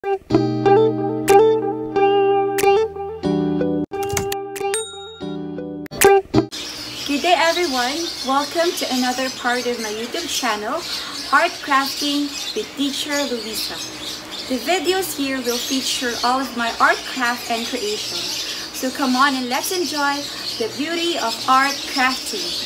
Good day everyone! Welcome to another part of my YouTube channel, Art Crafting with Teacher Luisa. The videos here will feature all of my art craft and creations. So come on and let's enjoy the beauty of art crafting.